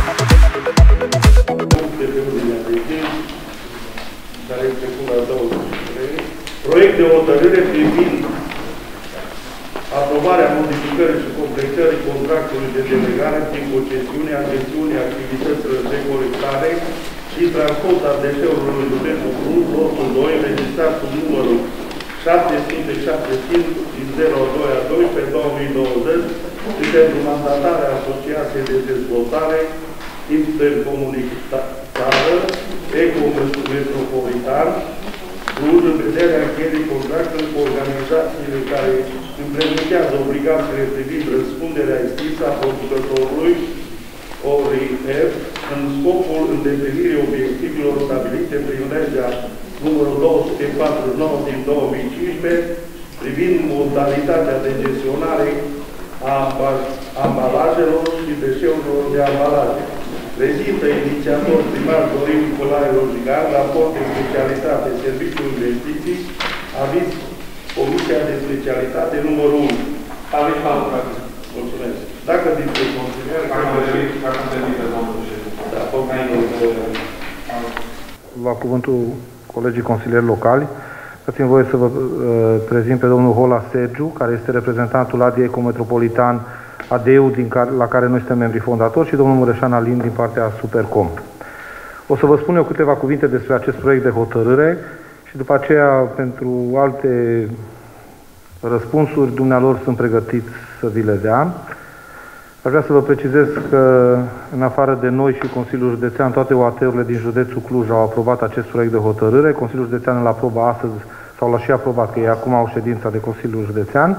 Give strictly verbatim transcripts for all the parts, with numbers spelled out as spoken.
Care este cu la douăzeci și trei. Proiect de hotărâre privind aprobarea modificării și completării contractului de delegare prin concesiunea gestiunii activităților de colectare și transport al deșeurilor în județul Cluj, lotul doi, înregistrat cu numărul șapte sute șaptezeci și cinci zero doi a doi pe două mii douăzeci și pentru mandatarea Asociației de Dezvoltare Intercomunitară Ecometropolitan Cluj, în vederea încheierii contractului cu organizațiile care implementează obligațiile privind răspunderea extinsă a producătorului O R I F în scopul îndeplinirii obiectivelor stabilite prin legea numărul două sute patruzeci și nouă din două mii cincisprezece privind modalitatea de gestionare a ambalajelor și deșeurilor de ambalaje. Prezintă inițiator primar Dorin Nicolae Rojigan, raport de specialitate, Serviciul Investiții, aviz Comisia de Specialitate numărul unu. Aviz favorabil. Mulțumesc. Dacă dintre consilieri... Dacă am venit pe domnul președinte. La cuvântul colegii consilieri locali, dați-mi voie să vă uh, prezint pe domnul Hola Sergiu, care este reprezentantul A D I Ecometropolitan A D E-ul la care noi suntem membri fondatori, și domnul Mureșan Alin din partea Supercom. O să vă spun eu câteva cuvinte despre acest proiect de hotărâre și după aceea, pentru alte răspunsuri, dumnealor sunt pregătiți să vi le dea. Aș vrea să vă precizez că, în afară de noi și Consiliul Județean, toate O A T-urile din județul Cluj au aprobat acest proiect de hotărâre. Consiliul Județean îl aprobă astăzi, sau l-a și aprobat, că ei acum au ședința de Consiliul Județean.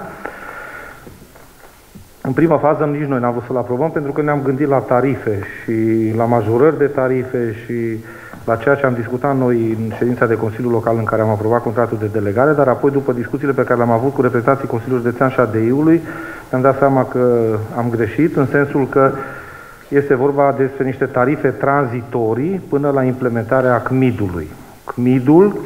În prima fază nici noi n-am vrut să-l aprobăm, pentru că ne-am gândit la tarife și la majorări de tarife și la ceea ce am discutat noi în ședința de Consiliul Local în care am aprobat contractul de delegare, dar apoi, după discuțiile pe care le-am avut cu reprezentanții Consiliului Județean și A D I-ului, mi-am dat seama că am greșit, în sensul că este vorba despre niște tarife tranzitorii până la implementarea C M I D-ului. C M I D-ul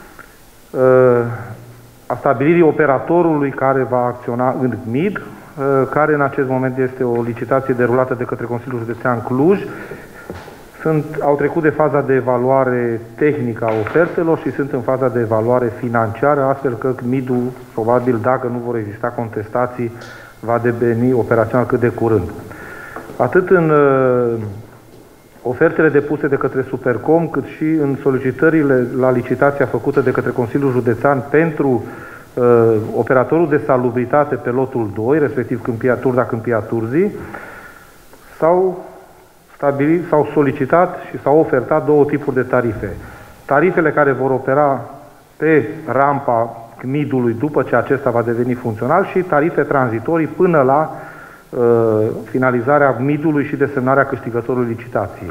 a stabilirii operatorului care va acționa în C M I D, care în acest moment este o licitație derulată de către Consiliul Județean Cluj. Sunt, au trecut de faza de evaluare tehnică a ofertelor și sunt în faza de evaluare financiară, astfel că C M I D-ul, probabil, dacă nu vor exista contestații, va deveni operațional cât de curând. Atât în uh, ofertele depuse de către Supercom, cât și în solicitările la licitația făcută de către Consiliul Județean pentru uh, operatorul de salubritate pe lotul doi, respectiv Câmpia Turda, Câmpia Turzii, s-au stabilit, s-au solicitat și s-au ofertat două tipuri de tarife. Tarifele care vor opera pe rampa C M I D-ului după ce acesta va deveni funcțional și tarife tranzitorii până la uh, finalizarea C M I D-ului și desemnarea câștigătorului licitației.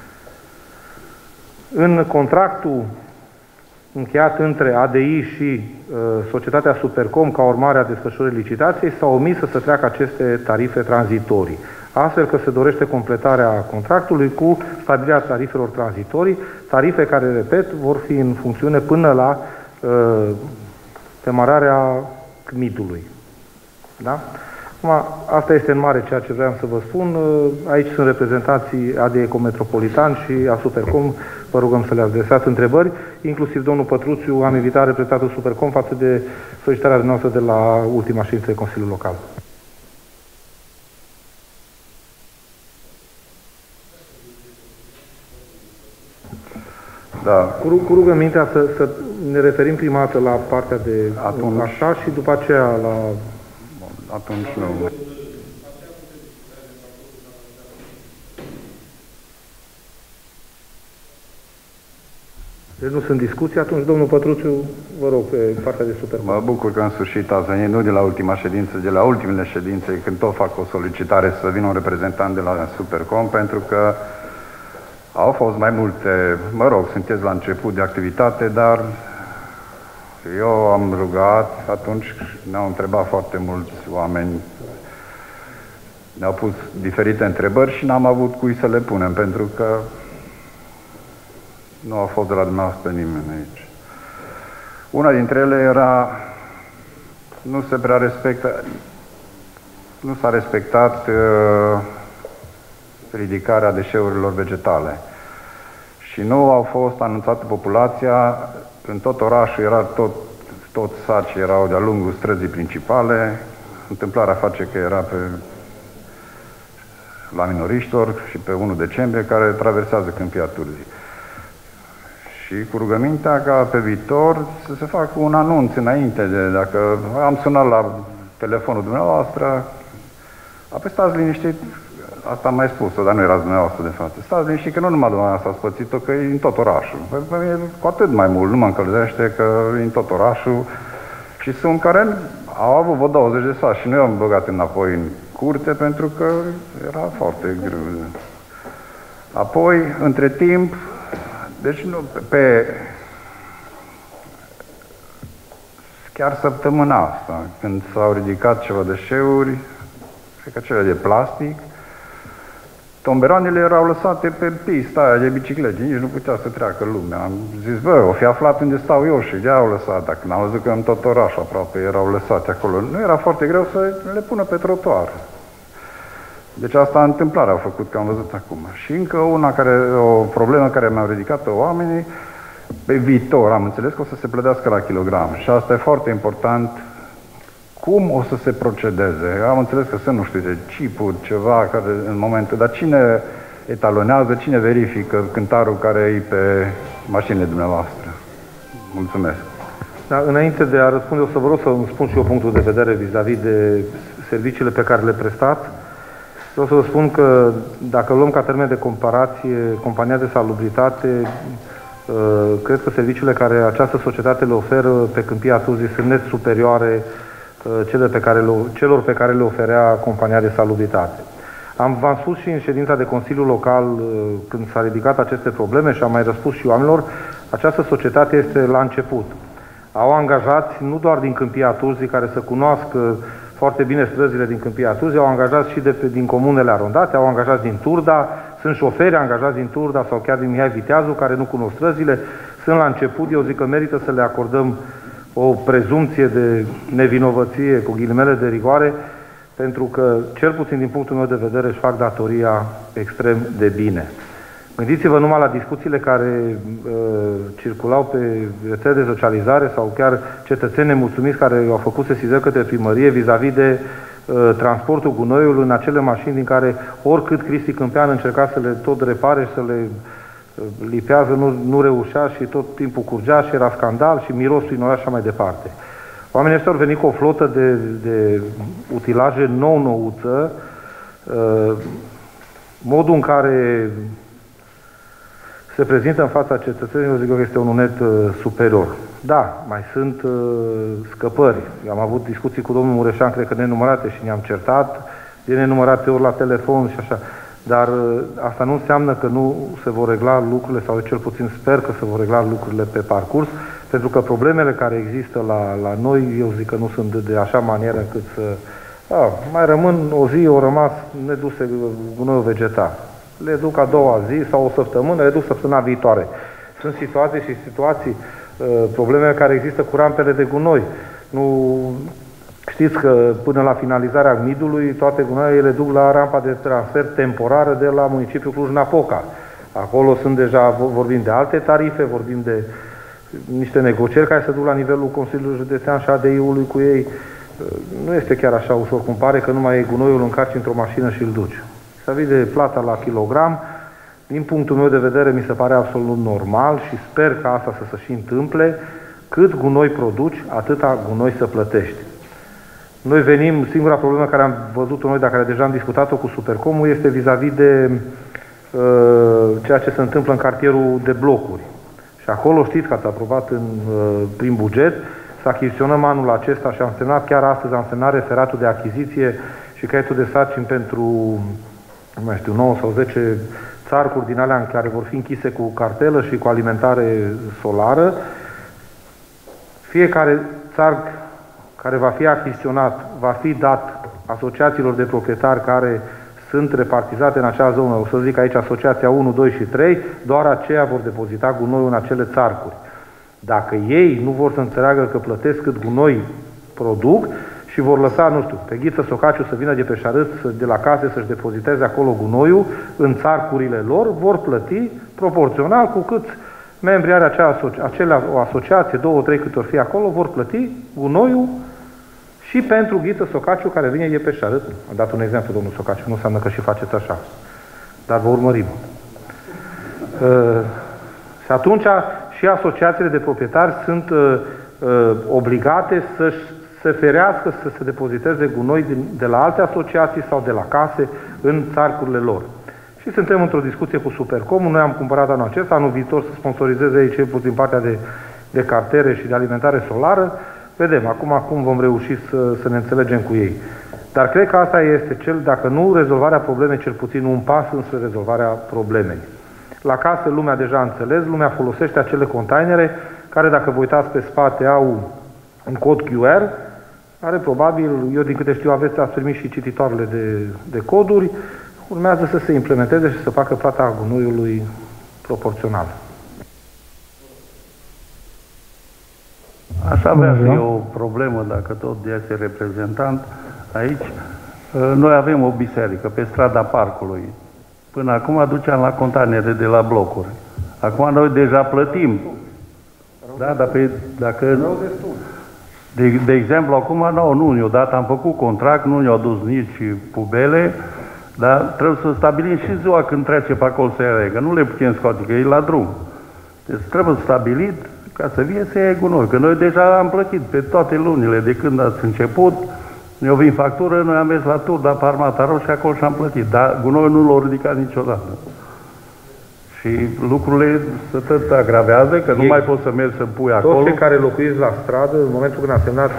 În contractul încheiat între A D I și uh, societatea Supercom ca urmare a desfășurării licitației s-a omis să se treacă aceste tarife tranzitorii. Astfel că se dorește completarea contractului cu stabilirea tarifelor tranzitorii, tarife care, repet, vor fi în funcțiune până la uh, demararea C M I D-ului. Da? Acum, asta este în mare ceea ce vreau să vă spun. Aici sunt reprezentanții A D E Ecometropolitan și a Supercom. Vă rugăm să le adresați întrebări. Inclusiv domnul Pătruțiu, am invitat reprezentantul Supercom față de solicitarea noastră de la ultima ședință de Consiliul Local. Da. Cu, cu rugămintea să, să ne referim prima dată la partea de atunci, așa și după aceea la... Atunci nu. Deci nu sunt discuții, atunci, domnul Pătruțiu, vă rog, pe partea de Supercom. Mă bucur că în sfârșit ați venit, nu de la ultima ședință, de la ultimele ședințe, când tot fac o solicitare să vină un reprezentant de la Supercom, pentru că au fost mai multe, mă rog, sunteți la început de activitate, dar eu am rugat, atunci ne-au întrebat foarte mulți oameni, ne-au pus diferite întrebări și n-am avut cui să le punem, pentru că nu a fost de la dumneavoastră nimeni aici. Una dintre ele era, nu se prea respectă, nu s-a respectat uh, ridicarea deșeurilor vegetale. Și nu au fost anunțate populația, în tot orașul era tot, tot sacii erau de-a lungul străzii principale. Întâmplarea face că era pe la Minoriștilor și pe întâi decembrie, care traversează Câmpia Turzii. Și cu rugămintea ca pe viitor să se facă un anunț înainte de, dacă am sunat la telefonul dumneavoastră, apoi stați liniștit, asta am mai spus-o, dar nu erați dumneavoastră de față. Stați liniștit că nu numai dumneavoastră ați pățit-o, că e în tot orașul. Pe mine cu atât mai mult, nu mă încălzește că e în tot orașul. Și sunt care au avut vreo douăzeci de saci și nu i-am băgat înapoi în curte pentru că era foarte greu. Apoi, între timp, deci nu, pe chiar săptămâna asta, când s-au ridicat ceva deșeuri, cred că cele de plastic, tomberoanele erau lăsate pe pista aia de biciclete, nici nu putea să treacă lumea. Am zis, bă, o fi aflat unde stau eu și de-aia au lăsat, dacă n-am văzut că în tot orașul aproape erau lăsate acolo. Nu era foarte greu să le pună pe trotuar. Deci asta întâmplarea a făcut, că am văzut acum. Și încă una care, o problemă care mi-au ridicat-o oamenii, pe viitor, am înțeles că o să se plătească la kilogram. Și asta e foarte important. Cum o să se procedeze? Am înțeles că sunt, nu știu, de chipuri, ceva, care în momentul... Dar cine etalonează, cine verifică cântarul care e pe mașinile dumneavoastră? Mulțumesc. Da, înainte de a răspunde, o să vă rog să îmi spun și eu punctul de vedere vis-a-vis -vis de serviciile pe care le prestați. Vreau să vă spun că dacă luăm ca termen de comparație compania de salubritate, cred că serviciile care această societate le oferă pe Câmpia Turzii sunt net superioare cele pe care le, celor pe care le oferea compania de salubritate. Am v-am spus și în ședința de Consiliu Local, când s-a ridicat aceste probleme și am mai răspuns și oamenilor, această societate este la început. Au angajați nu doar din Câmpia Turzii, care să cunoască foarte bine străzile din Câmpia Turzii, au angajat și de pe, din comunele arondate, au angajat din Turda, sunt șoferi angajați din Turda sau chiar din Mihai Viteazu, care nu cunosc străzile, sunt la început, eu zic că merită să le acordăm o prezumție de nevinovăție, cu ghilimele de rigoare, pentru că, cel puțin din punctul meu de vedere, își fac datoria extrem de bine. Gândiți-vă numai la discuțiile care uh, circulau pe rețele de socializare sau chiar cetățeni nemulțumiți care au făcut sesizări către primărie vis-a-vis de uh, transportul gunoiului în acele mașini din care oricât Cristi Câmpean încerca să le tot repare și să le uh, lipează, nu, nu reușea și tot timpul curgea și era scandal și miros prin oraș și așa mai departe. Oamenii ăștia au venit cu o flotă de, de utilaje nou-nouță, uh, modul în care se prezintă în fața cetățenilor, zic că este un unet uh, superior. Da, mai sunt uh, scăpări. Eu am avut discuții cu domnul Mureșan, cred că nenumărate, și ne-am certat de nenumărate ori la telefon și așa. Dar uh, asta nu înseamnă că nu se vor regla lucrurile, sau eu cel puțin sper că se vor regla lucrurile pe parcurs, pentru că problemele care există la, la noi, eu zic că nu sunt de, de așa manieră încât să... A, mai rămân o zi, au rămas neduse gunoiul vegetal. Le duc a doua zi sau o săptămână, le duc săptămâna viitoare. Sunt situații și situații, uh, probleme care există cu rampele de gunoi. Nu știți că până la finalizarea midului, toate gunoaiele le duc la rampa de transfer temporară de la municipiul Cluj-Napoca. Acolo sunt deja, vorbim de alte tarife, vorbim de niște negocieri care se duc la nivelul Consiliului Județean și A D I-ului cu ei. Nu este chiar așa ușor cum pare, că nu mai e gunoiul, încarci într-o mașină și îl duci. Să vii de plata la kilogram, din punctul meu de vedere mi se pare absolut normal și sper că asta să se și întâmple. Cât gunoi produci, atâta gunoi să plătești. Noi venim, singura problemă care am văzut-o noi, dar care deja am discutat-o cu Supercomul, este vis-a-vis de uh, ceea ce se întâmplă în cartierul de blocuri. Și acolo știți că ați aprobat în, uh, prin buget să achiziționăm anul acesta și am semnat, chiar astăzi am semnat referatul de achiziție și caietul de sarcini pentru, nu mai știu, nouă sau zece țarcuri din alea în care vor fi închise cu cartelă și cu alimentare solară. Fiecare țarc care va fi achiziționat va fi dat asociațiilor de proprietari care sunt repartizate în acea zonă, o să zic aici asociația unu, doi și trei, doar aceia vor depozita gunoiul în acele țarcuri. Dacă ei nu vor să înțeleagă că plătesc cât gunoi produc și vor lăsa, nu știu, pe Ghiță Socaciu să vină de pe șarât, de la case, să-și depoziteze acolo gunoiul în țarcurile lor, vor plăti proporțional cu cât membrii are acea asoci acelea, o asociație, două, trei cât or fi acolo, vor plăti gunoiul și pentru Ghiță Socaciu care vine de pe șarât. Am dat un exemplu, domnul Socaciu, nu înseamnă că și faceți așa. Dar vă urmărim. Uh, și atunci și asociațiile de proprietari sunt uh, uh, obligate să-și se ferească să se depoziteze gunoi din, de la alte asociații sau de la case în țarcurile lor. Și suntem într-o discuție cu Supercom. Noi am cumpărat anul acesta, anul viitor să sponsorizeze aici cel puțin partea de, de cartere și de alimentare solară. Vedem, acum acum vom reuși să, să ne înțelegem cu ei. Dar cred că asta este cel, dacă nu rezolvarea problemei, cel puțin un pas înspre rezolvarea problemei. La case lumea deja a înțeles, lumea folosește acele containere care, dacă vă uitați pe spate, au un cod Q R, care probabil, eu din câte știu, aveți, ați primit și cititoarele de, de coduri, urmează să se implementeze și să facă plata gunoiului proporțional. Aș avea și eu o problemă, dacă tot este reprezentant aici. Noi avem o biserică pe strada Parcului. Până acum duceam la containere de la blocuri. Acum noi deja plătim. Da, dar pe, dacă... De, de exemplu, acum nu, nu ne-au dat, am făcut contract, nu ne-au dus nici pubele, dar trebuie să stabilim și ziua când trece pe acolo să ia, că nu le putem scoate, că e la drum. Deci trebuie stabilit ca să vie să ia gunoi, că noi deja am plătit pe toate lunile de când ați început, ne-au venit factură, noi am mers la tur, dar pe Armata Roșie acolo și am plătit, dar gunoiul nu l-au ridicat niciodată. Și lucrurile se tot agravează, că nu mai poți să mergi să pui acolo. Toți cei care locuiți la stradă, în momentul când a semnat,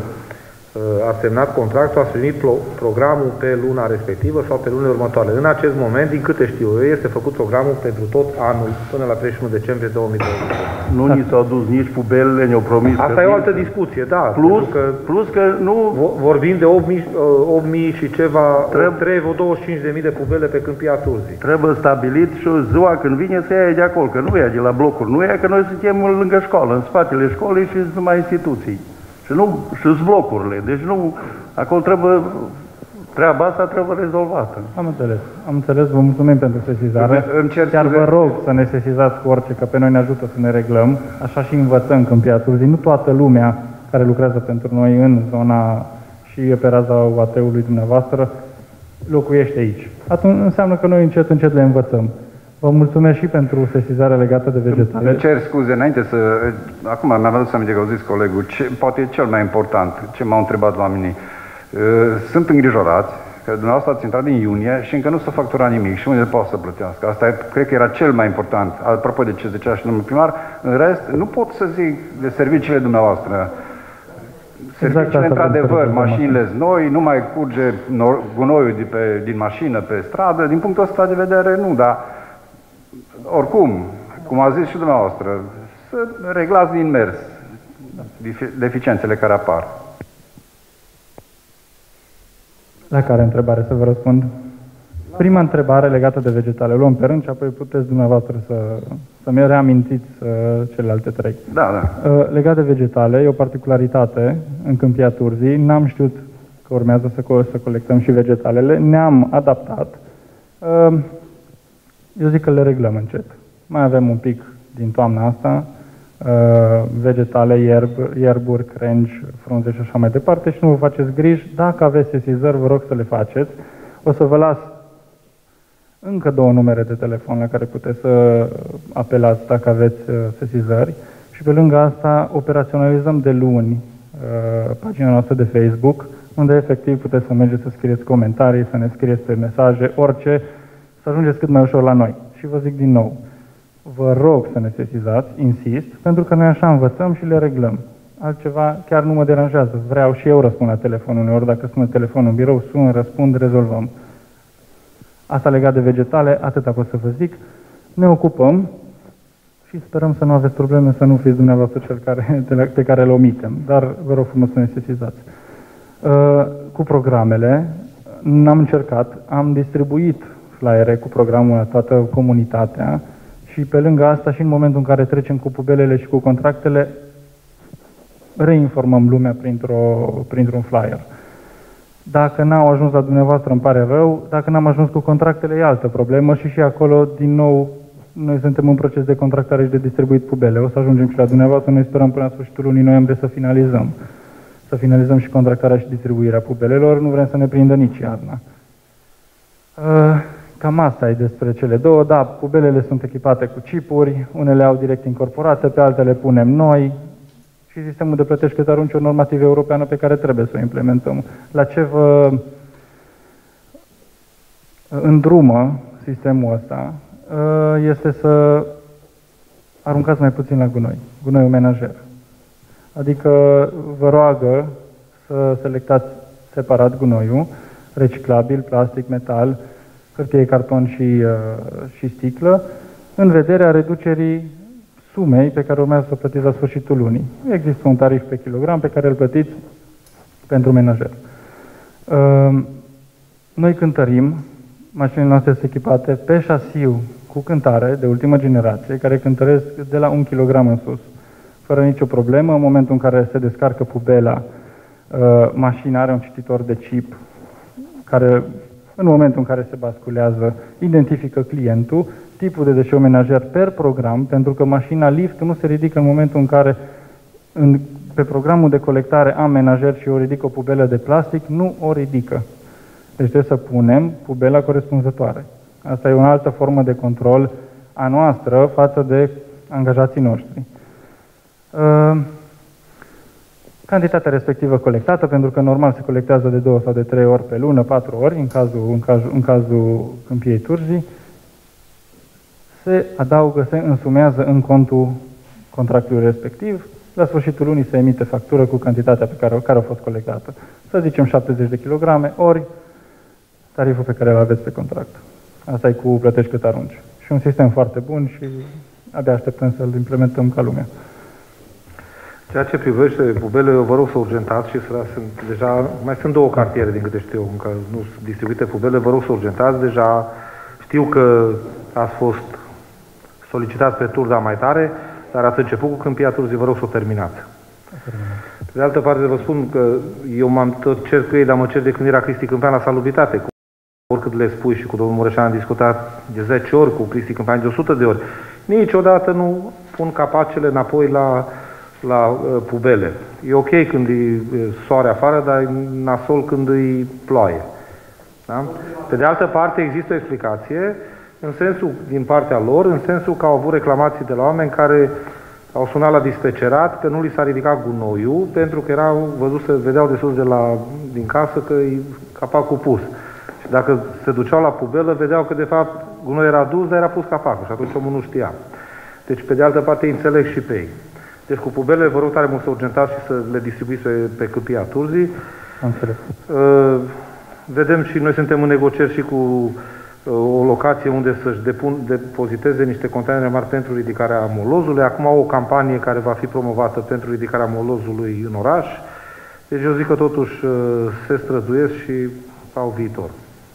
a semnat contractul, a primit programul pe luna respectivă sau pe lunile următoare. În acest moment, din câte știu eu, este făcut programul pentru tot anul, până la treizeci și unu decembrie două mii douăzeci. Nu ni s-au dus nici pubelele, ne-au promis. Asta e o altă discuție, da. Plus că, plus că nu... Vorbim de opt mii și ceva, trebuie vreo douăzeci și cinci de mii de pubele pe Câmpia Turzii. Trebuie stabilit și ziua când vine să ia de acolo, că nu ia de la blocuri, nu ia, că noi suntem lângă școală, în spatele școlii și sunt mai instituții. Și nu, și blocurile. Deci nu, acolo trebuie, treaba asta trebuie rezolvată. Am înțeles. Am înțeles, vă mulțumim pentru sesizare. Îmi cer Chiar vă rog să ne sesizați cu orice, că pe noi ne ajută să ne reglăm. Așa și învățăm Câmpia Turzii. Nu toată lumea care lucrează pentru noi în zona și pe raza U A T-ului dumneavoastră locuiește aici. Atunci înseamnă că noi încet, încet le învățăm. Vă mulțumesc și pentru sesizarea legată de vegetale. Îmi cer scuze, înainte să... Acum mi-am adus aminte că au zis colegul, ce, poate e cel mai important, ce m-au întrebat oamenii. Sunt îngrijorați că dumneavoastră ați intrat din iunie și încă nu s-a facturat nimic și unde poate să plătească. Asta cred că era cel mai important, apropo de ce zicea și domnul primar. În rest, nu pot să zic de serviciile dumneavoastră. Serviciile, exact, într-adevăr, mașinile noi, nu mai curge gunoiul de pe, din mașină pe stradă. Din punctul ăsta de vedere, nu, dar oricum, cum a zis și dumneavoastră, să reglați din mers deficiențele care apar. La care întrebare să vă răspund? Prima întrebare legată de vegetale. Luăm pe rând și apoi puteți dumneavoastră să, să-mi reamintiți uh, celelalte trei. Da, da. Uh, legat de vegetale, e o particularitate în Câmpia Turzii. N-am știut că urmează să, co să colectăm și vegetalele. Ne-am adaptat. Uh, eu zic că le reglăm încet. Mai avem un pic din toamna asta. Uh, vegetale, ierb, ierburi, crengi, frunze și așa mai departe și nu vă faceți griji. Dacă aveți sesizări, vă rog să le faceți. O să vă las încă două numere de telefon la care puteți să apelați dacă aveți uh, sesizări și pe lângă asta operaționalizăm de luni uh, pagina noastră de Facebook, unde efectiv puteți să mergeți să scrieți comentarii, să ne scrieți pe mesaje, orice, să ajungeți cât mai ușor la noi. Și vă zic din nou, vă rog să ne sesizați, insist, pentru că noi așa învățăm și le reglăm. Altceva chiar nu mă deranjează. Vreau și eu răspund la telefon uneori. Dacă sună telefonul în birou, sun, răspund, rezolvăm. Asta legat de vegetale, atâta pot să vă zic. Ne ocupăm și sperăm să nu aveți probleme, să nu fiți dumneavoastră cel care, pe care le omitem. Dar vă rog frumos să ne sesizați. Uh, cu programele, n-am încercat, am distribuit flyere cu programul la toată comunitatea și pe lângă asta și în momentul în care trecem cu pubelele și cu contractele, reinformăm lumea printr-o, printr-un flyer. Dacă n-au ajuns la dumneavoastră, îmi pare rău. Dacă n-am ajuns cu contractele, e altă problemă și și acolo, din nou, noi suntem în proces de contractare și de distribuit pubele. O să ajungem și la dumneavoastră. Noi sperăm până la sfârșitul lunii noiembrie să finalizăm. Să finalizăm și contractarea și distribuirea pubelelor. Nu vrem să ne prindă nici iarna. Cam asta e despre cele două. Da, pubelele sunt echipate cu chipuri, unele au direct incorporate, pe altele punem noi. Și sistemul de plătești cât arunci o normativă europeană pe care trebuie să o implementăm. La ce vă îndrumă sistemul ăsta este să aruncați mai puțin la gunoi, gunoiul menajer. Adică vă roagă să selectați separat gunoiul, reciclabil, plastic, metal, hârtie, carton și, și sticlă, în vederea reducerii sumei pe care urmează să o plătiți la sfârșitul lunii. Există un tarif pe kilogram pe care îl plătiți pentru menajer. Noi cântărim, mașinile noastre sunt echipate pe șasiu cu cântare de ultimă generație, care cântăresc de la un kilogram în sus, fără nicio problemă. În momentul în care se descarcă pubela, mașina are un cititor de chip care, în momentul în care se basculează, identifică clientul, tipul de deșeu menajer per program, pentru că mașina lift nu se ridică în momentul în care în, pe programul de colectare am menajer și o ridică o pubelă de plastic, nu o ridică. Deci trebuie să punem pubela corespunzătoare. Asta e o altă formă de control a noastră față de angajații noștri. Uh, Cantitatea respectivă colectată, pentru că normal se colectează de două sau de trei ori pe lună, patru ori, în cazul, în cazul, în cazul Câmpiei Turzii, se adaugă, se însumează în contul contractului respectiv. La sfârșitul lunii se emite factură cu cantitatea pe care, care a fost colectată. Să zicem șaptezeci de kilograme, ori tariful pe care îl aveți pe contract. Asta e cu plătești cât arunci. Și un sistem foarte bun și abia așteptăm să-l implementăm ca lumea. Ceea ce privește pubele, eu vă rog să urgentați și să sunt deja, mai sunt două cartiere din câte știu, încă nu sunt distribuite pubele, vă rog să urgentați, deja știu că ați fost solicitați pe tur, dar mai tare, dar ați început cu Câmpia Turzii, vă rog să o terminați. Pe de altă parte vă spun că eu m-am tot cer cu ei, dar mă cer de când era Cristi Câmpean la salubritate. Cu oricât le spui și cu domnul Mureșan am discutat de zece ori, cu Cristi Câmpean de o sută de ori. Niciodată nu pun capacele înapoi la, la uh, pubele. E ok când e soare afară, dar e nasol când e ploaie. Da? Pe de altă parte există o explicație în sensul, din partea lor, în sensul că au avut reclamații de la oameni care au sunat la dispecerat că nu li s-a ridicat gunoiul, pentru că erau văzut să vedeau de sus de la, din casă că e capacul pus. Și dacă se duceau la pubelă, vedeau că de fapt gunoiul era dus, dar era pus capacul și atunci omul nu știa. Deci pe de altă parte îi înțeleg și pe ei. Deci cu pubele vă rog tare mult să urgentați și să le distribuiți pe, pe Câmpia Turzii. Uh, vedem și noi suntem în negocieri și cu uh, o locație unde să-și depoziteze niște containere mari pentru ridicarea molozului. Acum au o campanie care va fi promovată pentru ridicarea molozului în oraș. Deci eu zic că totuși uh, se străduiesc și au viitor.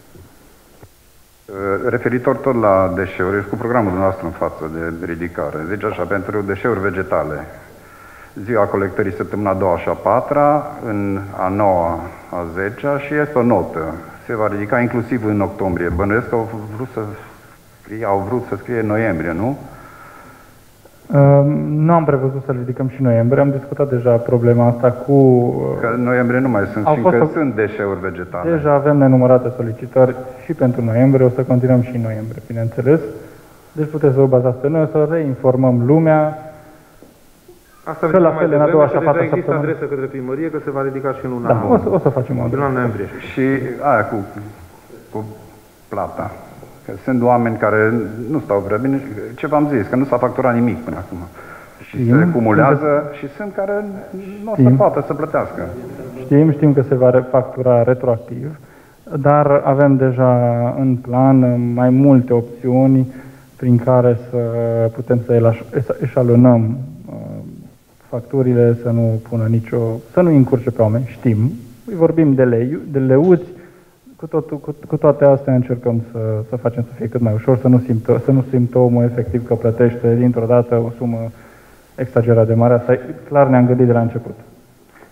Referitor tot la deșeuri, cu programul dumneavoastră în față de ridicare, zice așa, pentru deșeuri vegetale, ziua colectării săptămâna a doua și a patra, în a noua, a zecea și este o notă. Se va ridica inclusiv în octombrie. Bănuiesc că au vrut să scrie, au vrut să scrie noiembrie, nu? Uh, nu am prevăzut să ridicăm și noiembrie, am discutat deja problema asta cu... Uh, că în noiembrie nu mai sunt, fiindcă fost, sunt deșeuri vegetale. Deja avem nenumărate solicitări și pentru noiembrie, o să continuăm și în noiembrie, bineînțeles. Deci puteți să vă bazați pe noi, să reinformăm lumea. Asta că la fel, în a doua și a patra există săptămână. adresă către primărie, că se va ridica și în luna Da, nouă. o să, o să facem o adresă. În noiembrie. Și aia cu, cu plata. Că sunt oameni care nu stau prea bine, ce v-am zis, că nu s-a facturat nimic până acum. Și știm, se cumulează și sunt care nu o să poată să plătească. Știm, știm că se va factura retroactiv, dar avem deja în plan mai multe opțiuni prin care să putem să eșalonăm facturile, să nu pună nicio, să nu încurce pe oameni. Știm, vorbim de, lei, de leuți, Cu, tot, cu, cu toate astea încercăm să, să facem să fie cât mai ușor, să nu simtă, să nu simtă omul efectiv că plătește dintr-o dată o sumă exagerat de mare. Asta clar ne-am gândit de la început.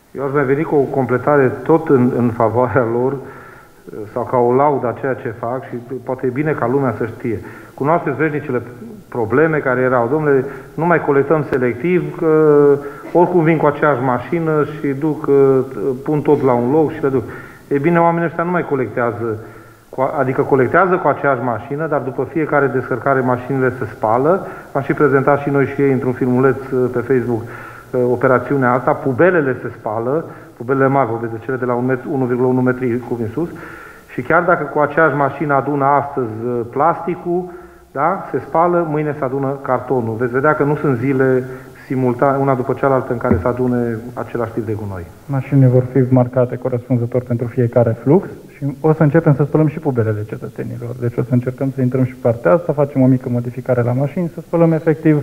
Eu aș mai veni cu o completare tot în, în favoarea lor, sau ca o laudă a ceea ce fac și poate e bine ca lumea să știe. Cunoașteți veșnicele probleme care erau, domnule, nu mai colectăm selectiv, că oricum vin cu aceeași mașină și duc, pun tot la un loc și le duc. E bine, oamenii ăștia nu mai colectează, adică colectează cu aceeași mașină, dar după fiecare descărcare mașinile se spală. Am și prezentat și noi și ei într-un filmuleț pe Facebook operațiunea asta, pubelele se spală, pubelele mari, vorbesc de cele de la unu virgulă unu metri cu în sus, și chiar dacă cu aceeași mașină adună astăzi plasticul, da, se spală, mâine se adună cartonul. Veți vedea că nu sunt zile simultane, una după cealaltă, în care se adune același tip de gunoi. Mașinile vor fi marcate corespunzător pentru fiecare flux și o să începem să spălăm și pubelele cetățenilor. Deci o să încercăm să intrăm și pe partea asta, facem o mică modificare la mașini, să spălăm efectiv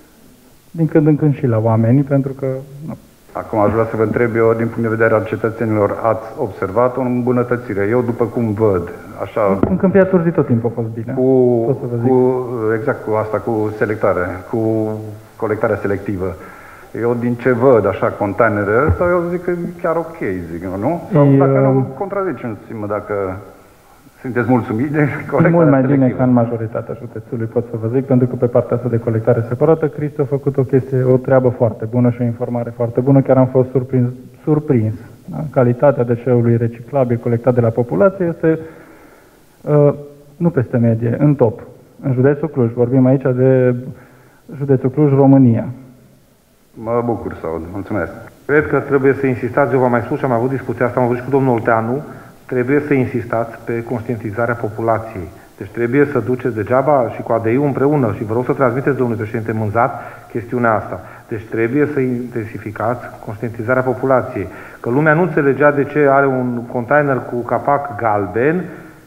din când în când și la oameni, pentru că... Nu. Acum aș vrea să vă întreb eu, din punct de vedere al cetățenilor, ați observat o îmbunătățire? Eu, după cum văd, așa... În Câmpia Turzii tot timpul a fost bine. Cu, cu, exact cu asta, cu selectare, cu colectarea selectivă. Eu, din ce văd, așa, containerele ăsta, eu zic că e chiar ok, zic, nu? Sau e, dacă nu, contraziceți-mă dacă... Sunteți mulțumiți de colectarea mult mai selectivă. bine ca în majoritatea județului, pot să vă zic, pentru că pe partea asta de colectare separată, Cristi a făcut o chestie, o treabă foarte bună și o informare foarte bună. Chiar am fost surprins. surprins da? Calitatea deșeului reciclabil colectat de la populație este uh, nu peste medie, în top. În județul Cluj, vorbim aici de județul Cluj, România. Mă bucur să aud. Mulțumesc. Cred că trebuie să insistați, eu v-am mai spus și am avut discuția asta, am avut și cu domnul Olteanu, trebuie să insistați pe conștientizarea populației. Deci trebuie să duceți degeaba și cu A D I-ul împreună și vă rog să transmiteți, domnule președinte Mânzat, chestiunea asta. Deci trebuie să intensificați conștientizarea populației. Că lumea nu înțelegea de ce are un container cu capac galben,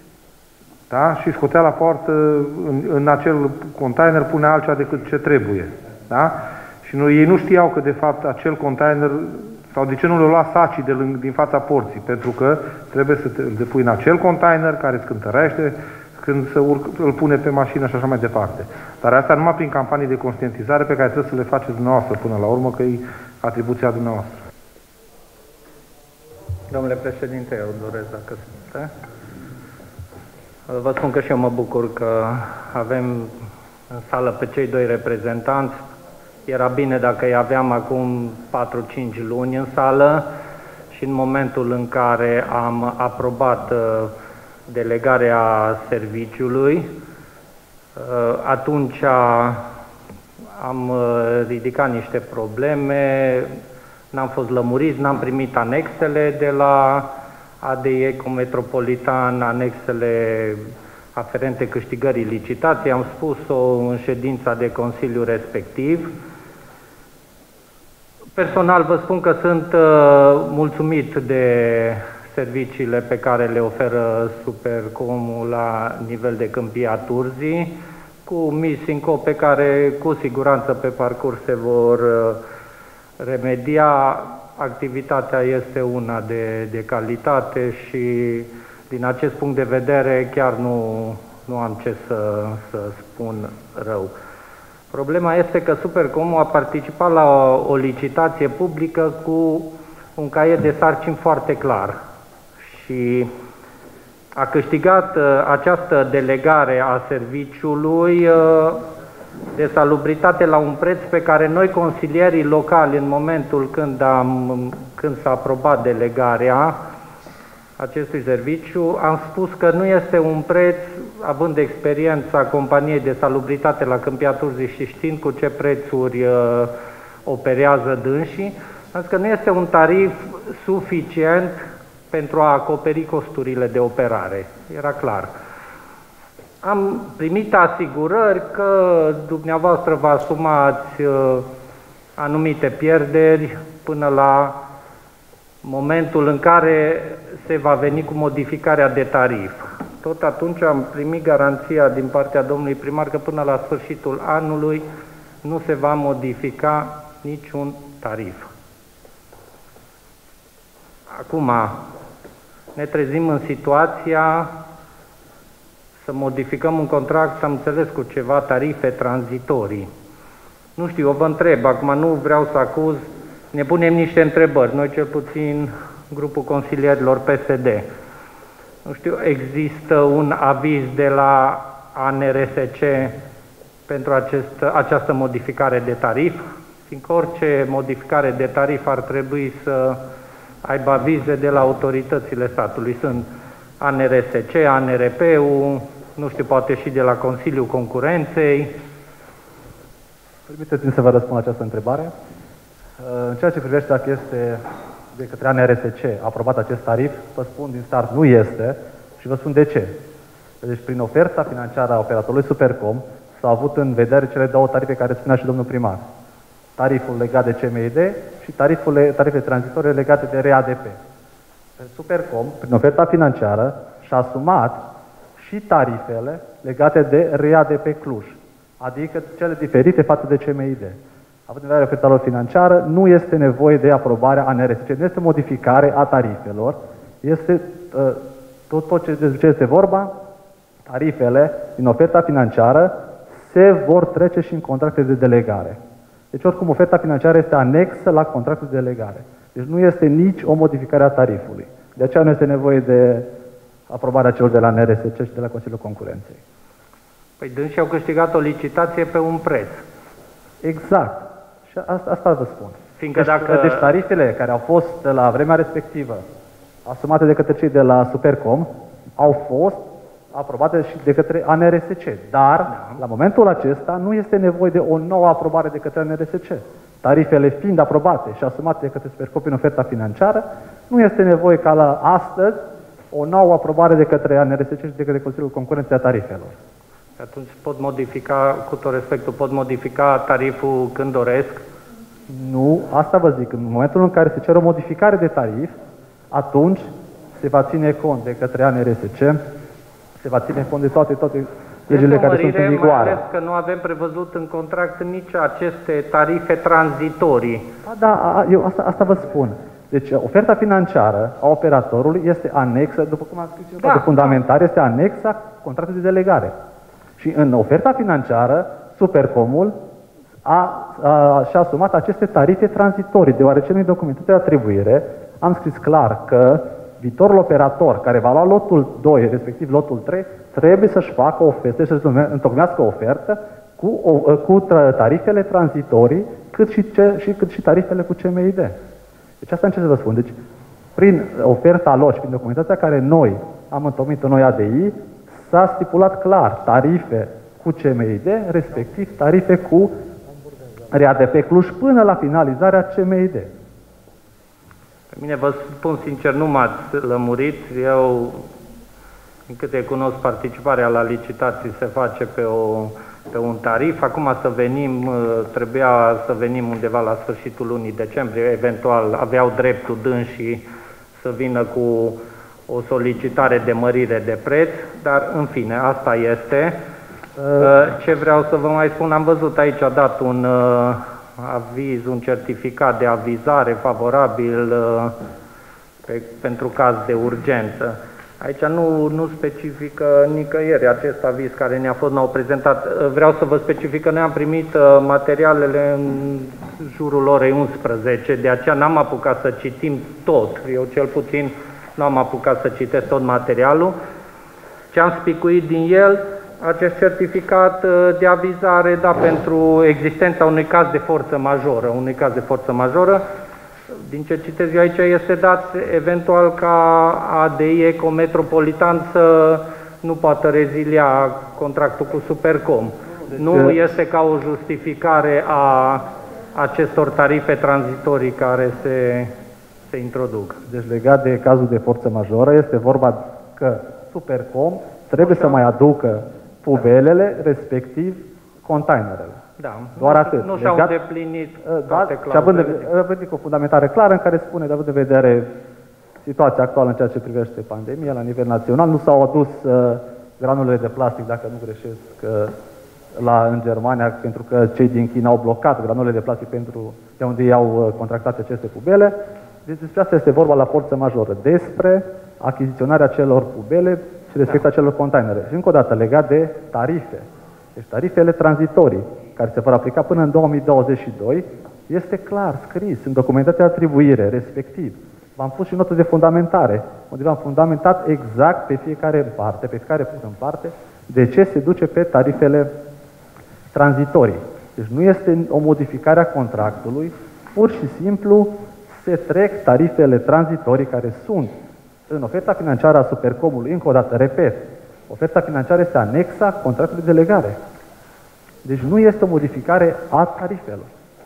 da? Și scotea la poartă, în, în acel container pune altceva decât ce trebuie. Da? Și nu, ei nu știau că de fapt acel container, sau de ce nu le lua sacii de lângă, din fața porții, pentru că trebuie să te, îl depui în acel container care îți cântărește, când să urc, îl pune pe mașină și așa mai departe. Dar asta numai prin campanii de conștientizare pe care trebuie să le faceți dumneavoastră până la urmă, că e atribuția dumneavoastră. Domnule președinte, eu doresc, dacă sunte. Vă spun că și eu mă bucur că avem în sală pe cei doi reprezentanți. Era bine dacă îi aveam acum patru cinci luni în sală și în momentul în care am aprobat delegarea serviciului, atunci am ridicat niște probleme, n-am fost lămuriți, n-am primit anexele de la A D I Ecometropolitan, anexele aferente câștigării licitației, am spus-o în ședința de Consiliu respectiv. Personal vă spun că sunt uh, mulțumit de serviciile pe care le oferă Supercomul la nivel de Câmpia Turzii, cu Misinco pe care cu siguranță pe parcurs se vor uh, remedia. Activitatea este una de, de calitate și din acest punct de vedere chiar nu, nu am ce să, să spun rău. Problema este că Supercomul a participat la o, o licitație publică cu un caiet de sarcini foarte clar și a câștigat uh, această delegare a serviciului uh, de salubritate la un preț pe care noi, consilierii locali, în momentul când, am, când s-a aprobat delegarea acestui serviciu, am spus că nu este un preț, având experiența companiei de salubritate la Câmpia Turzii și știind cu ce prețuri uh, operează dânsii, am zis că nu este un tarif suficient pentru a acoperi costurile de operare. Era clar. Am primit asigurări că dumneavoastră vă asumați uh, anumite pierderi până la momentul în care se va veni cu modificarea de tarif. Tot atunci am primit garanția din partea domnului primar că până la sfârșitul anului nu se va modifica niciun tarif. Acum ne trezim în situația să modificăm un contract, am înțeles, cu ceva tarife tranzitorii. Nu știu, eu vă întreb, acum nu vreau să acuz ne punem niște întrebări. Noi, cel puțin, grupul consilierilor P S D. Nu știu, există un aviz de la A N R S C pentru acest, această modificare de tarif? Fiindcă orice modificare de tarif ar trebui să aibă avize de la autoritățile statului. Sunt A N R S C, A N R P-ul, nu știu, poate și de la Consiliul Concurenței. Permiteți-mi să vă răspund această întrebare. În ceea ce privește dacă este de către A N R S C aprobat acest tarif, vă spun din start, nu este și vă spun de ce. Deci, prin oferta financiară a operatorului Supercom s-au avut în vedere cele două tarife care spunea și domnul primar. Tariful legat de C M I D și tariful, tarifele tranzitorii legate de R A D P. Supercom, prin oferta financiară, și-a asumat și tarifele legate de R A D P Cluj, adică cele diferite față de C M I D. Având în vedere oferta lor financiară, nu este nevoie de aprobarea A N R S C, nu este modificare a tarifelor, este uh, tot, tot ce, de ce este vorba, tarifele din oferta financiară se vor trece și în contracte de delegare. Deci, oricum, oferta financiară este anexă la contractul de delegare. Deci nu este nici o modificare a tarifului. De aceea nu este nevoie de aprobarea celor de la N R S C și de la Consiliul Concurenței. Păi dânsii au câștigat o licitație pe un preț. Exact. Și asta, asta vă spun. Fiindcă deci, dacă... deci tarifele care au fost la vremea respectivă asumate de către cei de la Supercom au fost aprobate și de către A N R S C. Dar, da, la momentul acesta, nu este nevoie de o nouă aprobare de către A N R S C. Tarifele fiind aprobate și asumate de către Supercom în oferta financiară, nu este nevoie ca la astăzi o nouă aprobare de către A N R S C și de către Consiliul Concurenței a tarifelor. Atunci pot modifica, cu tot respectul, pot modifica tariful când doresc? Nu, asta vă zic. În momentul în care se cere o modificare de tarif, atunci se va ține cont de către A N R S C, se va ține cont de toate, toate legile care sunt în vigoare. Mai ales că nu avem prevăzut în contract nici aceste tarife tranzitorii. Da, da, eu asta, asta vă spun. Deci oferta financiară a operatorului este anexă, după cum am scris, da, de fundamentar, este anexa contractului de delegare. Și în oferta financiară, Supercomul a, a, și-a asumat aceste tarife tranzitorii, deoarece în documentul de atribuire am scris clar că viitorul operator care va lua lotul doi, respectiv lotul trei, trebuie să-și facă ofertă, să-și întocmească o ofertă cu, o, cu tarifele tranzitorii, cât și, ce, și, cât și tarifele cu C M I D. Deci asta încerc să vă spun. Deci, prin oferta lor și prin documentația care noi am întocmit în noi A D I, s-a stipulat clar tarife cu C M I D, respectiv tarife cu R A D P Cluj până la finalizarea C M I D. Pe mine, vă spun sincer, nu m-ați lămurit. Eu, în câte cunosc, participarea la licitații se face pe, o, pe un tarif. Acum să venim, trebuia să venim undeva la sfârșitul lunii decembrie, eventual aveau dreptul dânsii să vină cu o solicitare de mărire de preț, dar în fine, asta este. Ce vreau să vă mai spun, am văzut aici, a dat un aviz, un certificat de avizare favorabil pe, pentru caz de urgență. Aici nu, nu specifică nicăieri acest aviz care ne-a fost nou prezentat. Vreau să vă specific că noi am primit materialele în jurul orei unsprezece, de aceea n-am apucat să citim tot. Eu cel puțin nu am apucat să citesc tot materialul. Ce am spicuit din el, acest certificat de avizare, da, pentru existența unui caz de forță majoră, unui caz de forță majoră, din ce citez eu aici, este dat eventual ca A D I Ecometropolitan să nu poată rezilia contractul cu Supercom. Deci, nu este ca o justificare a acestor tarife tranzitorii care se, se introduc. Deci legat de cazul de forță majoră, este vorba că Supercom trebuie Așa. să mai aducă pubelele, respectiv containerele. Da, doar nu, atât. Nu și-au îndeplinit toate clauzele. Și având o fundamentare clară în care spune, de având în vedere situația actuală în ceea ce privește pandemia la nivel național, nu s-au adus uh, granulele de plastic, dacă nu greșesc, uh, la, în Germania, pentru că cei din China au blocat granulele de plastic pentru de unde ei au uh, contractat aceste pubele. Deci despre asta este vorba la forță majoră, despre achiziționarea celor pubele și respectarea da. celor containere. Și încă o dată, legat de tarife. Deci tarifele tranzitorii, care se vor aplica până în două mii douăzeci și doi, Este clar scris în documentația de atribuire, respectiv. V-am pus și notă de fundamentare, unde v-am fundamentat exact pe fiecare în parte, pe fiecare punct în parte, de ce se duce pe tarifele tranzitorii. Deci nu este o modificare a contractului, pur și simplu se trec tarifele tranzitorii care sunt în oferta financiară a Supercomului. Încă o dată, repet, oferta financiară este anexa contractului de legare. Deci nu este o modificare a tarifelor.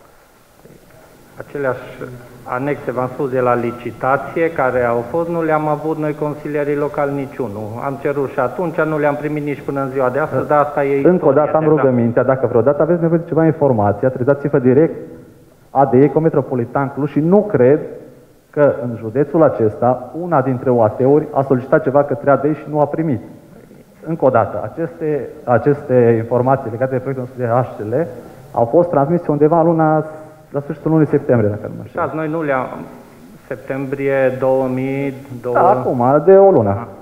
Aceleași anexe, v-am spus, de la licitație, care au fost, nu le-am avut noi consilierii locali niciunul. Am cerut și atunci, nu le-am primit nici până în ziua de astăzi, dar asta e Încă o dată am rugămintea, dacă vreodată aveți nevoie de ceva informație, adresați-vă direct A D E Ecometropolitan Cluj și nu cred că în județul acesta una dintre O A T-uri a solicitat ceva către A D E și nu a primit. Încă o dată, aceste, aceste informații legate de proiectul nostru de H C L au fost transmise undeva în luna, la sfârșitul lunii septembrie, dacă nu mă știu. Noi nu le-am... septembrie două mii doi... Da, acum, de o lună. Ah.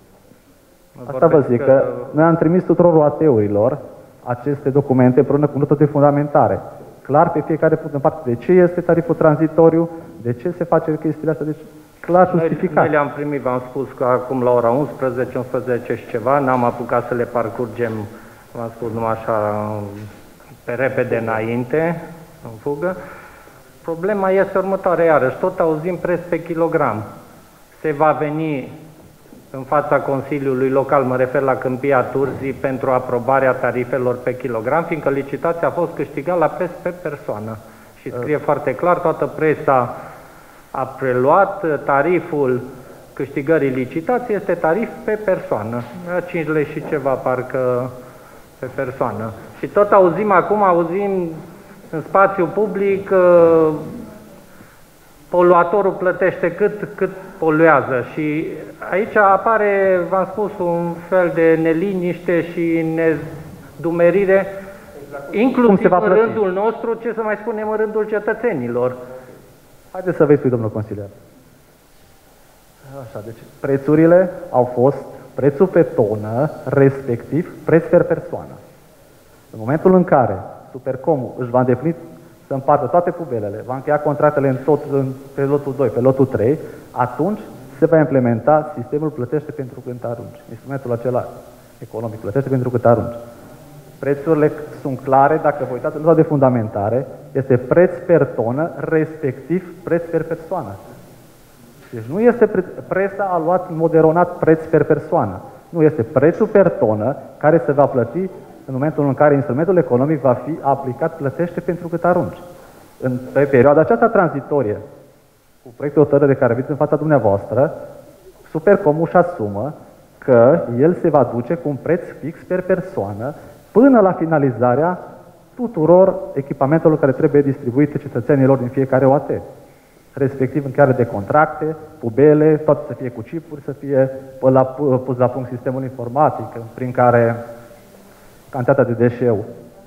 Asta vă zic, că... că noi am trimis tuturor O A T-urilor aceste documente împreună cu notă de fundamentare. Clar pe fiecare punct în parte de ce este tariful tranzitoriu, de ce se face chestiile astea, deci clar justificat. Noi, noi le-am primit, v-am spus că acum la ora unsprezece, unsprezece și ceva, n-am apucat să le parcurgem, v-am spus numai așa, pe repede înainte, în fugă. Problema este următoarea, iarăși, tot auzim preț pe kilogram. Se va veni în fața Consiliului Local, mă refer la Câmpia Turzii, pentru aprobarea tarifelor pe kilogram, fiindcă licitația a fost câștigată la preț pe persoană. Și scrie uh. foarte clar, toată presa a preluat tariful câștigării licitației, este tarif pe persoană. cinci lei și ceva, parcă, pe persoană. Și tot auzim acum, auzim în spațiu public, uh, poluatorul plătește cât, cât poluează și aici apare, v-am spus, un fel de neliniște și nedumerire, inclusiv în rândul nostru, ce să mai spunem în rândul cetățenilor. Haideți să vezi, domnul consilier. Așa, deci prețurile au fost prețul pe tonă, respectiv preț per persoană. În momentul în care Supercomul își va îndeplini să împartă toate pubelele, va încheia contractele în tot, în, pe lotul doi, pe lotul trei, atunci se va implementa sistemul plătește pentru cât arunci. Instrumentul acela economic plătește pentru cât arunci. Prețurile sunt clare, dacă vă uitați în nota de fundamentare, este preț per tonă, respectiv preț per persoană. Deci nu este pre presa a luat în mod eronat preț per persoană. Nu, este prețul per tonă care se va plăti în momentul în care instrumentul economic va fi aplicat, plătește pentru cât arunci. În pe perioada aceasta tranzitorie, cu proiectul hotărâre de care aveți în fața dumneavoastră, Supercomul își asumă că el se va duce cu un preț fix per persoană până la finalizarea tuturor echipamentelor care trebuie distribuite cetățenilor din fiecare O A T. Respectiv încheiare de contracte, pubele, toate să fie cu chipuri, să fie la, pus la punct sistemul informatic, prin care cantitatea de deșeu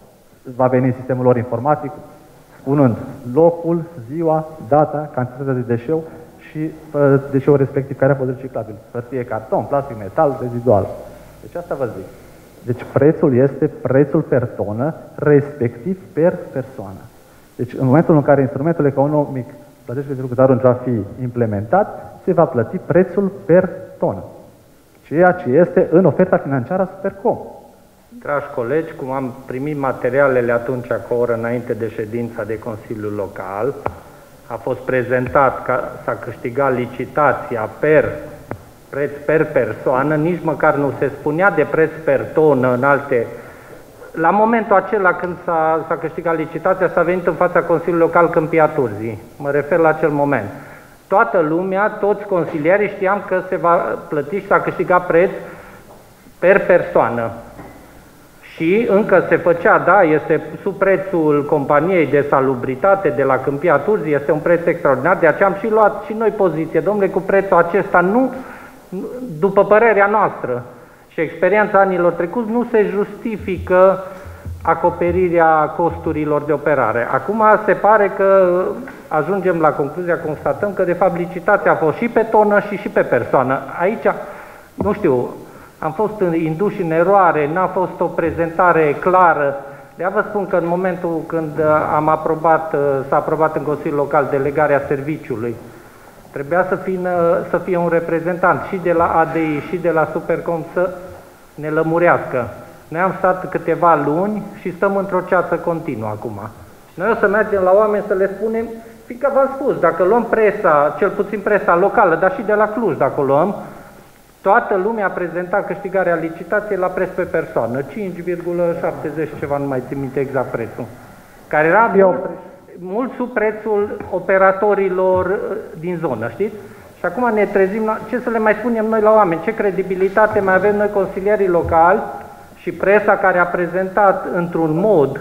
va veni în sistemul lor informatic, spunând locul, ziua, data, cantitatea de deșeu și deșeul respectiv care a fost reciclabil. Hârtie, carton, plastic, metal, rezidual. Deci asta vă zic. Deci prețul este prețul per tonă, respectiv per persoană. Deci în momentul în care instrumentul economic plătește pentru cât arunci va fi implementat, se va plăti prețul per tonă. Ceea ce este în oferta financiară a Supercom. Dragi colegi, cum am primit materialele atunci cu o oră înainte de ședința de Consiliul Local, a fost prezentat că s-a câștigat licitația per preț per persoană, nici măcar nu se spunea de preț per tonă în alte... La momentul acela când s-a câștigat licitația, s-a venit în fața Consiliului Local Câmpia Turzii. Mă refer la acel moment. Toată lumea, toți consilierii știam că se va plăti și s-a câștigat preț per persoană. Și încă se făcea, da, este sub prețul companiei de salubritate de la Câmpia Turzii, este un preț extraordinar, de aceea am și luat și noi poziție. Domnule, cu prețul acesta nu, după părerea noastră și experiența anilor trecuți, nu se justifică acoperirea costurilor de operare. Acum se pare că ajungem la concluzia, constatăm că de fapt licitația a fost și pe tonă și și pe persoană. Aici, nu știu, am fost induși în eroare, n-a fost o prezentare clară De-aia vă spun că în momentul când am aprobat, s-a aprobat în Consiliul Local delegarea serviciului, trebuia să fie, să fie un reprezentant și de la A D I și de la Supercom să ne lămurească. Noi am stat câteva luni și stăm într-o ceață continuă acum. Noi o să mergem la oameni să le spunem, fiindcă v-am spus, dacă luăm presa, cel puțin presa locală, dar și de la Cluj, dacă o luăm, toată lumea a prezentat câștigarea licitației la preț pe persoană, cinci virgulă șaptezeci ceva, nu mai țin minte exact prețul, care era mult, mult sub prețul operatorilor din zonă, știți? Și acum ne trezim, la, ce să le mai spunem noi la oameni, ce credibilitate mai avem noi consilierii locali și presa care a prezentat într-un mod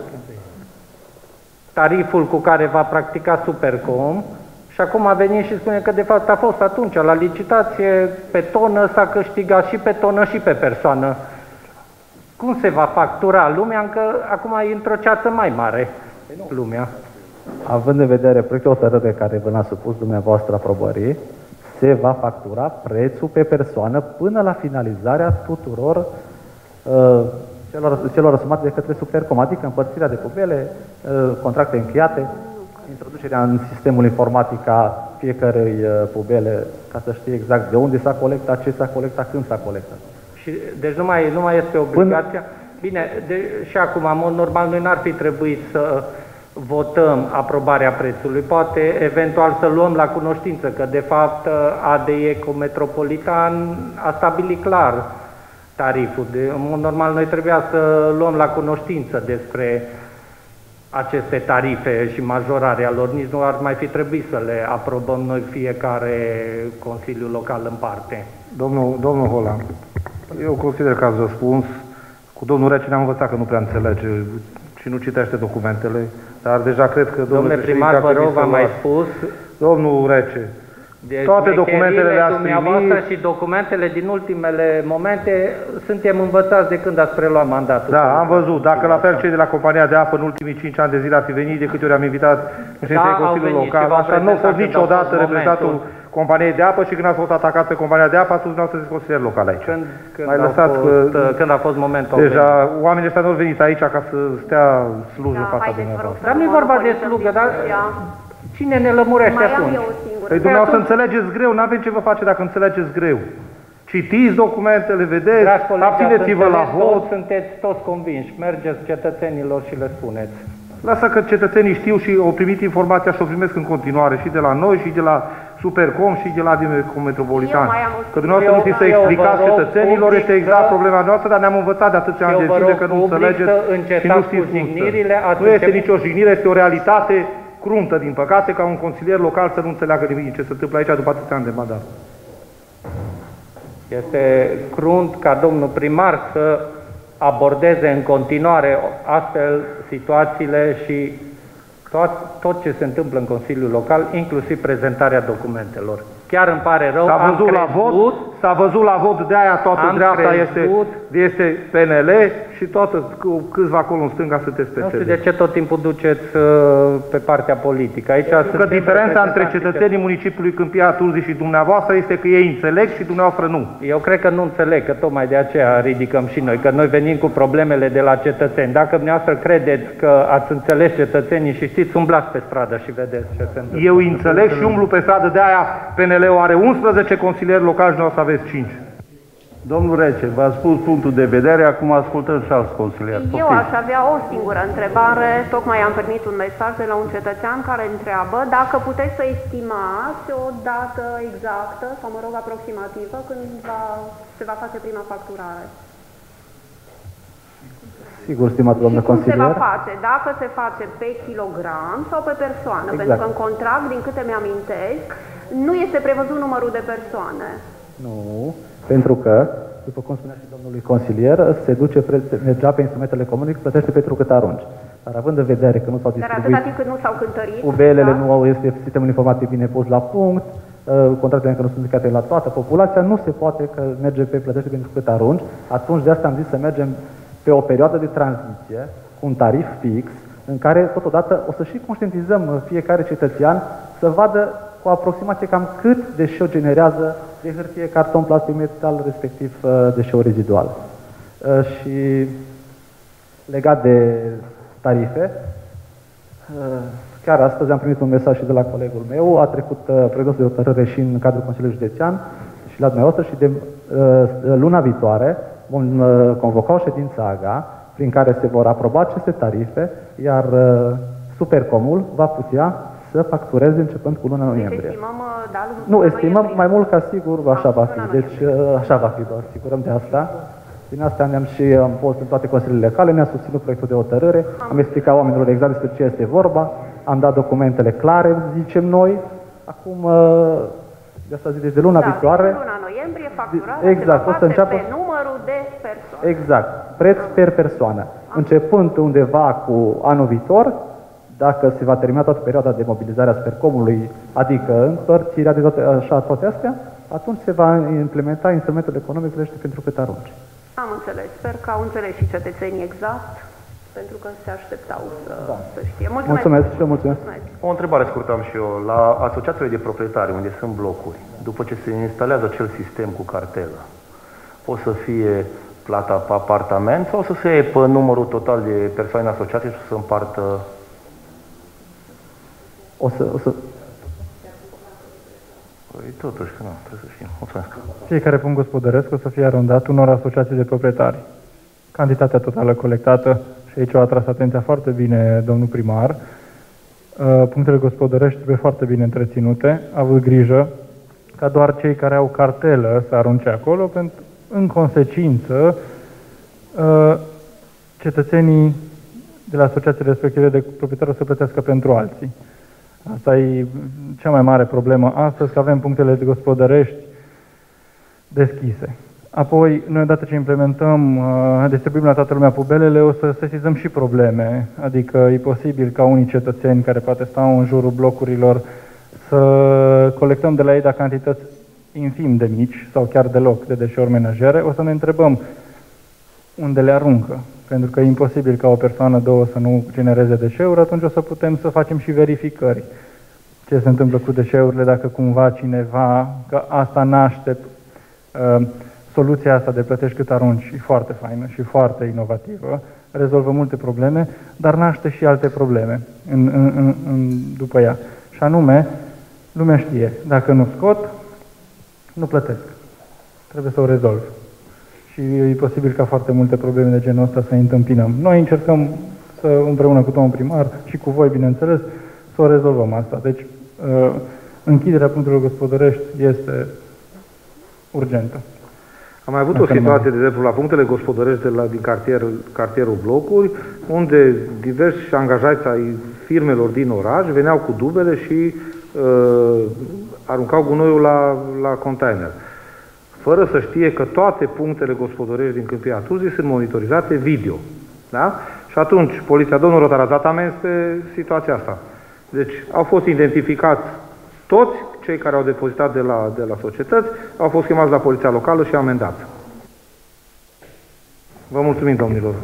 tariful cu care va practica Supercom și acum a venit și spune că de fapt a fost atunci la licitație pe tonă, s-a câștigat și pe tonă și pe persoană. Cum se va factura lumea? Încă acum e într-o ceață mai mare lumea. Având în vedere proiectul hotărâre care vă l-a supus dumneavoastră aprobării, se va factura prețul pe persoană până la finalizarea tuturor uh, celor, celor asumate de către Supercom, adică împărțirea de pubele, uh, contracte încheiate, introducerea în sistemul informatic a fiecărei uh, pubele, ca să știe exact de unde s-a colectat, ce s-a colectat, când s-a colectat. Și, deci nu mai, nu mai este obligația. Până... Bine, de, și acum, în mod normal, noi n-ar fi trebuit să votăm aprobarea prețului. Poate, eventual, să luăm la cunoștință că, de fapt, A D E Metropolitan a stabilit clar tariful. De, în mod normal, noi trebuia să luăm la cunoștință despre aceste tarife și majorarea lor. Nici nu ar mai fi trebuit să le aprobăm noi fiecare Consiliu Local în parte. Domnul, domnul Holan, eu consider că ați răspuns. Cu domnul Rece ne-am învățat că nu prea înțelege și nu citește documentele, dar deja cred că domnul Domnule primar, vă rog, v-am mai spus. Domnul Rece, deci toate documentele le-ați primit. Și documentele din ultimele momente, suntem învățați de când ați preluat mandatul. Da, am văzut. Dacă la fel cei de la compania de apă în ultimii cinci ani de zile ați fi venit, de câte ori am invitat în ședințele da, Consiliului Local, așa nu a fost niciodată reprezentantul companiei de apă și când ați fost atacat pe compania de apă, atunci dumneavoastră sunteți consilier local aici. Când, când, mai a lăsați fost, că, când a fost momentul. Deja oamenii ăștia nu au venit aici ca să stea slujă în fața dumneavoastră. Dar nu e vorba de slugă, dar cine ne lămurește atunci? Păi dumneavoastră înțelegeți greu, nu avem ce vă face dacă înțelegeți greu. Citiți documentele, vedeți, abțineți-vă la vot. Sunteți toți convinși, mergeți cetățenilor și le spuneți. Lasă că cetățenii știu și au primit informația și o primesc în continuare și de la noi și de la Supercom și de la Metropolitan. Că dumneavoastră nu știți să explicați cetățenilor, este exact problema noastră, dar ne-am învățat de atâția ani de zile că nu înțelegeți și nu știți cum să. Nu este nicio jignire, este o realitate cruntă, din păcate, ca un consilier local să nu înțeleagă nimic ce se întâmplă aici după atâția ani de mandat. Este crunt ca domnul primar să abordeze în continuare astfel situațiile și tot, tot ce se întâmplă în Consiliul Local, inclusiv prezentarea documentelor. Chiar îmi pare rău, s-a văzut la vot, s-a văzut la vot, de-aia toată dreapta este, este P N L și toată, câțiva acolo în stânga sunteți P S D. Nu știu de ce tot timpul duceți uh, pe partea politică. Aici că diferența între cetățenii municipiului Câmpia Turzii și dumneavoastră este că ei înțeleg și dumneavoastră nu. Eu cred că nu înțeleg, că tocmai de aceea ridicăm și noi, că noi venim cu problemele de la cetățeni. Dacă dumneavoastră credeți că ați înțeles cetățenii și știți, umblați pe stradă și vedeți ce se întâmplă. Eu înțeleg și umblu pe stradă, de-aia P N L-ul are unsprezece consilieri locali și noi o să aveți cinci. Domnul Rece, v-a spus punctul de vedere, acum ascultăm și alți consilieri. Eu aș avea o singură întrebare. Tocmai am primit un mesaj de la un cetățean care întreabă dacă puteți să estimați o dată exactă, sau mă rog aproximativă, când va, se va face prima facturare. Sigur, stimat domnule consilier. Cum se va face? Dacă se face pe kilogram sau pe persoană? Exact. Pentru că în contract, din câte mi-amintesc, nu este prevăzut numărul de persoane. Nu, pentru că, după cum spunea și domnului consilier, se duce, mergea pe instrumentele comunice, plătește pentru cât arunci. Dar având în vedere că nu s-au distribuit... Dar atâta timp cât nu s-au cântărit... Ubelele da? Nu au, este sistemul informatic bine pus la punct, contractele încă nu sunt indicate la toată populația, nu se poate că merge pe plătește pentru cât arunci. Atunci de asta am zis să mergem pe o perioadă de tranziție, cu un tarif fix, în care totodată o să și conștientizăm fiecare cetățean să vadă cu aproximație cam cât deșeu generează de hârtie, carton, plastic, metal, respectiv deșeuri reziduale. Și legat de tarife. Chiar astăzi am primit un mesaj și de la colegul meu, a trecut proiectul de hotărâre și în cadrul Consiliului Județean și la dumneavoastră și de luna viitoare vom convoca o ședință A G A prin care se vor aproba aceste tarife, iar Supercomul va putea să factureze începând cu luna noiembrie. Deci estimăm, da, nu, estimăm mai mult ca sigur, așa va fi. Deci așa va fi, vă asigurăm de asta. Din asta ne-am și am fost în toate consiliile locale, ne-a susținut proiectul de hotărâre, am explicat oamenilor exact despre ce este vorba, am dat documentele clare, zicem noi. Acum, de asta zic, deci de luna da, viitoare... Deci luna noiembrie, facturarea exact, se va o să înceapă pe numărul de persoane. Exact, preț per persoană. Începând undeva cu anul viitor, dacă se va termina toată perioada de mobilizare a Supercomului, adică împărțirea de toate, așa, toate astea, atunci se va implementa instrumentul economic crește pentru cât arunci. Am înțeles. Sper că au înțeles și cetățenii exact, pentru că se așteptau să, da. să știe. Mulțumesc. Mulțumesc și eu mulțumesc. mulțumesc. O întrebare scurtă am și eu. La asociațiile de proprietari, unde sunt blocuri, după ce se instalează acel sistem cu cartelă, o să fie plata pe apartament sau o să se iei pe numărul total de persoane în asociație și o să împartă? O să... O să... Păi totuși, că nu, trebuie să știm. Mulțumesc. Fiecare punct gospodăresc o să fie arondat unor asociații de proprietari. Cantitatea totală colectată, și aici a atras atenția foarte bine domnul primar, punctele gospodărești trebuie foarte bine întreținute, având grijă ca doar cei care au cartelă să arunce acolo, pentru, în consecință, cetățenii de la asociațiile respective de proprietari o să plătească pentru alții. Asta e cea mai mare problemă astăzi, că avem punctele de gospodărești deschise. Apoi, noi odată ce implementăm, distribuim la toată lumea pubelele, o să sesizăm și probleme. Adică e posibil ca unii cetățeni care poate stau în jurul blocurilor să colectăm de la ei de cantități infim de mici sau chiar deloc de deșeuri menajere. O să ne întrebăm unde le aruncă. Pentru că e imposibil ca o persoană, două, să nu genereze deșeuri, atunci o să putem să facem și verificări. Ce se întâmplă cu deșeurile, dacă cumva cineva, că asta naște, uh, soluția asta de plătești cât arunci, e foarte faină și foarte inovativă, rezolvă multe probleme, dar naște și alte probleme în, în, în, în, după ea. Și anume, lumea știe, dacă nu scot, nu plătesc. Trebuie să o rezolv. Și e posibil ca foarte multe probleme de genul ăsta să întâmpinăm. Noi încercăm să, împreună cu domnul primar și cu voi, bineînțeles, să o rezolvăm asta. Deci, închiderea punctelor gospodărești este urgentă. Am mai avut o situație, de exemplu, la punctele gospodărești de la, din cartier, cartierul Blocuri, unde diversi angajați ai firmelor din oraș veneau cu dubele și uh, aruncau gunoiul la, la container, fără să știe că toate punctele gospodărești din Câmpia Turzii sunt monitorizate video. Da? Și atunci, poliția, domnul Rotar, a dat amenzi pe situația asta. Deci, au fost identificați toți cei care au depozitat de la, de la societăți, au fost chemați la poliția locală și amendați. Vă mulțumim, domnilor.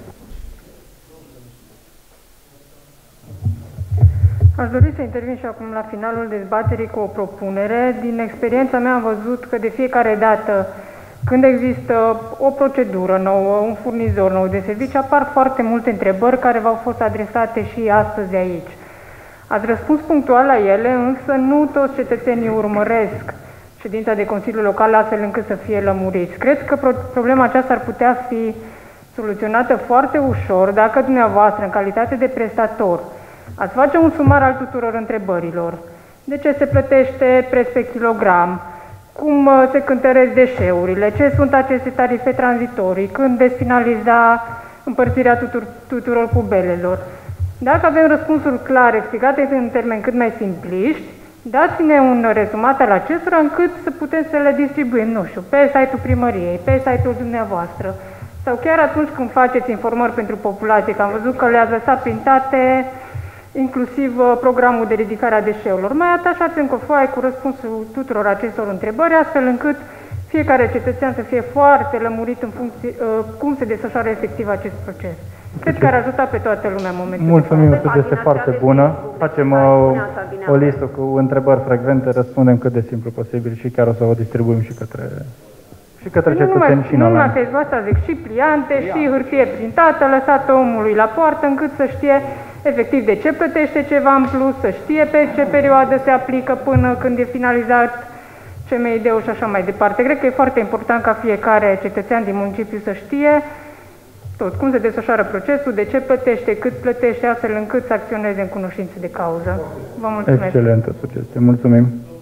Aș dori să intervin și acum la finalul dezbaterii cu o propunere. Din experiența mea am văzut că de fiecare dată când există o procedură nouă, un furnizor nou de servicii, apar foarte multe întrebări care v-au fost adresate și astăzi aici. Ați răspuns punctual la ele, însă nu toți cetățenii urmăresc ședința de Consiliu Local astfel încât să fie lămuriți. Cred că problema aceasta ar putea fi soluționată foarte ușor dacă dumneavoastră, în calitate de prestator, ați face un sumar al tuturor întrebărilor. De ce se plătește preț pe kilogram? Cum se cântăresc deșeurile? Ce sunt aceste tarife tranzitorii? Când veți finaliza împărțirea tuturor, tuturor pubelelor? Dacă avem răspunsuri clare, explicate în termeni cât mai simpliști, dați-ne un rezumat al acestora încât să putem să le distribuim, nu știu, pe site-ul primăriei, pe site-ul dumneavoastră, sau chiar atunci când faceți informări pentru populație, că am văzut că le-ați lăsat printate inclusiv programul de ridicare a deșeurilor. Mai atașați încă o foaie cu răspunsul tuturor acestor întrebări, astfel încât fiecare cetățean să fie foarte lămurit în funcție cum se desfășoară efectiv acest proces. Cred că ar ajuta pe toată lumea în momentul. Mulțumim, o sugestie foarte bună. Facem o, o listă cu întrebări frecvente, răspundem cât de simplu posibil și chiar o să o distribuim și către, și Și către nu numai, cetățeni și nu în numai online. Facebook, asta zic, și pliante, și hârtie printată, lăsată omului la poartă, încât să știe efectiv de ce plătește ceva în plus, să știe pe ce perioadă se aplică până când e finalizat C M I D-ul și așa mai departe. Cred că e foarte important ca fiecare cetățean din municipiu să știe tot cum se desfășoară procesul, de ce plătește, cât plătește, astfel încât să acționeze în cunoștință de cauză. Vă mulțumesc. Excelentă sugestie. Mulțumim.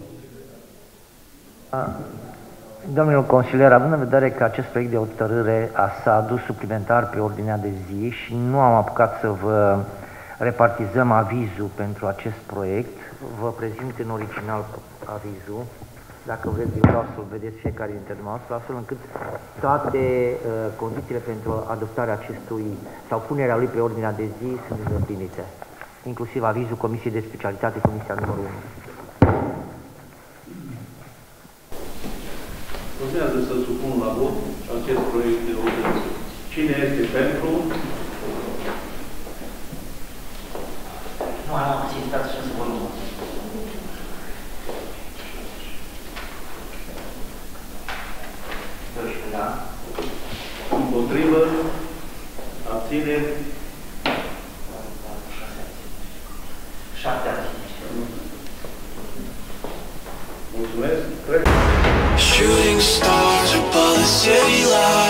Domnul consilier, având în vedere că acest proiect de hotărâre s-a adus suplimentar pe ordinea de zi și nu am apucat să vă repartizăm avizul pentru acest proiect, vă prezint în original avizul, dacă vreți vreau să-l vedeți fiecare dintre dumneavoastră, astfel încât toate uh, condițiile pentru adoptarea acestui sau punerea lui pe ordinea de zi sunt îndeplinite, inclusiv avizul Comisiei de Specialitate, Comisia numărul unu. Urmează să supun la vot acest proiect de ordine. Cine este pentru? Nu, am insistat și să vorbim. Da. Împotrivă? Abțineri? Șapte abțineri. Mulțumesc. Trec. Shooting stars above the city lights.